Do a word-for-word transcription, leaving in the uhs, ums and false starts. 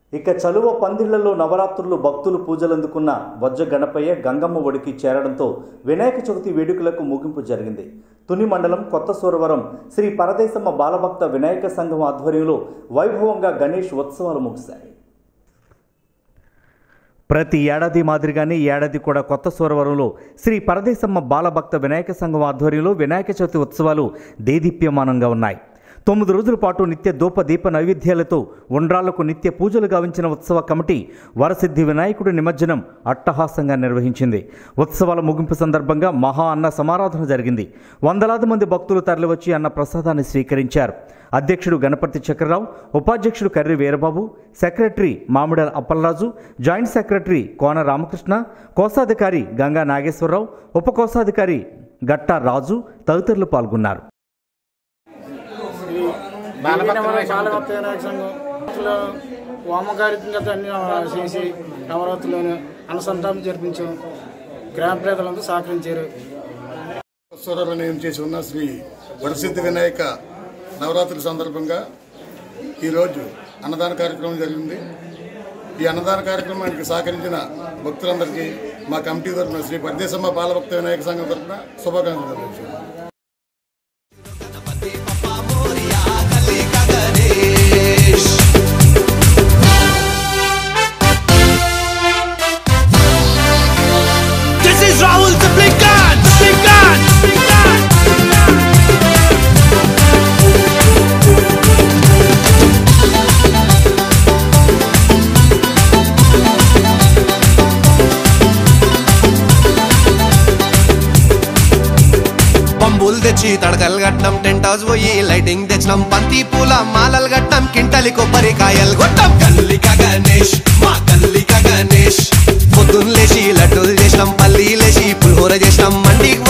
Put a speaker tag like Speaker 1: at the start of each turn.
Speaker 1: ఇక చలువ పందిళ్లలో నవరాత్రులు భక్తులు పూజలందుకున్న వజ్ర గణపయ్య గంగమ్మ ఒడికి చేరడంతో వినాయక చవితి వేడుకలకు ముగింపు జరిగింది. తుని మండలం కొత్త సూరవరం శ్రీ పరదేశమ్మ బాలభక్త వినాయక సంఘం ఆధ్వర్యంలో వైభవంగా గణేష్ ఉత్సవాలు ముగిశాయి. ప్రతి ఏడాది మాదిరిగానే ఏడాది కూడా కొత్త సూరవరంలో శ్రీ పరదేశమ్మ బాలభక్త వినాయక సంఘం ఆధ్వర్యంలో వినాయక చవితి ఉత్సవాలు దేదీప్యమానంగా ఉన్నాయి. తొమ్మిది రోజుల పాటు నిత్య ధూప దీప నైవేద్యాలతో ఉండ్రాళ్లకు నిత్య పూజలు గావించిన ఉత్సవ కమిటీ వరసిద్ధి వినాయకుడి నిమజ్జనం అట్టహాసంగా నిర్వహించింది. ఉత్సవాల ముగింపు సందర్భంగా మహా అన్న సమారాధన జరిగింది. వందలాది మంది భక్తులు తరలివచ్చి అన్న ప్రసాదాన్ని స్వీకరించారు. అధ్యక్షుడు గణపతి చక్రరావు, ఉపాధ్యక్షుడు Karri Veerababu, secretary Mamidala Appalaraju, joint secretary Kona Ramakrishna, కోశాధికారి గంగా నాగేశ్వరరావు, ఉప కోశాధికారి గట్టా రాజు తదితరులు పాల్గొన్నారు.
Speaker 2: బాలభక్త వినాయక సంఘంలో హోమకార్యంగా అన్ని చేసి నవరాత్రులను అనుసంధానం జరిపించాం. గ్రామ ప్రజలంతా సహకరించారు.
Speaker 3: స్వరం చేసి ఉన్న శ్రీ వరసిద్ధి వినాయక నవరాత్రి సందర్భంగా ఈరోజు అన్నదాన కార్యక్రమం జరిగింది. ఈ అన్నదాన కార్యక్రమానికి సహకరించిన భక్తులందరికీ మా కమిటీ తరఫున శ్రీ పరదేశమ్మ బాలభక్త వినాయక సంఘం తరఫున శుభాకాంక్షలు తెలియజేస్తున్నాను.
Speaker 4: పంబులు తెచ్చి తడకలు కట్టినాం, టెంట్ హౌస్ పోయి లైటింగ్ తెచ్చినాం, బంతి పూల మాలలు కట్టినాం, కింటలి కొబ్బరికాయలు కొట్టాం. కల్లిక గణేష్ మా కల్లిక గణేష్ పొద్దున్న లేచి లడ్డూలు చేసినాం, పల్లి లేచి పులిహోర చేసినాం, మండికి